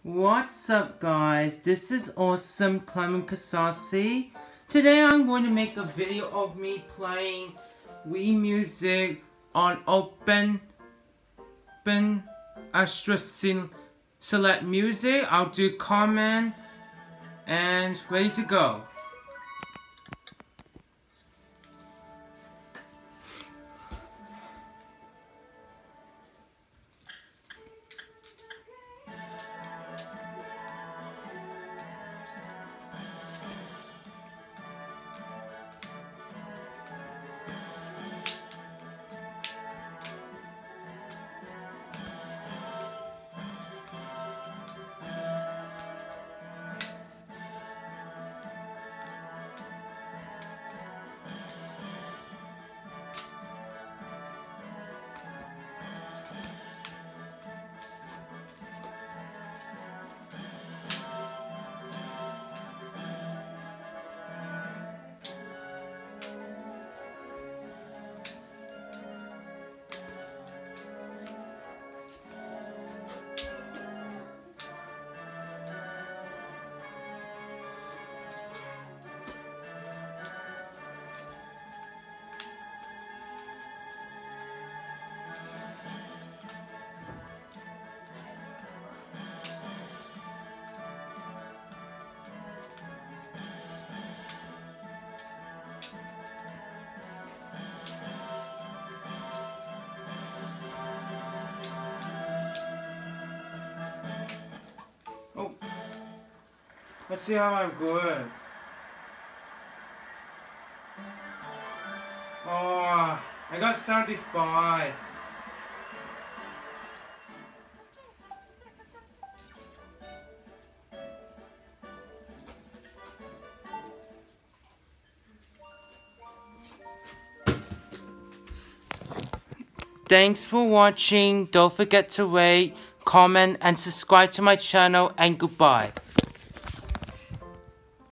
What's up guys, this is awesome Carmen. Today I'm going to make a video of me playing Wii Music on Open Astra Select Music. I'll do Carmen and ready to go. Let's see how I'm good. Oh, I got 75. Thanks for watching. Don't forget to rate, comment, and subscribe to my channel, and goodbye.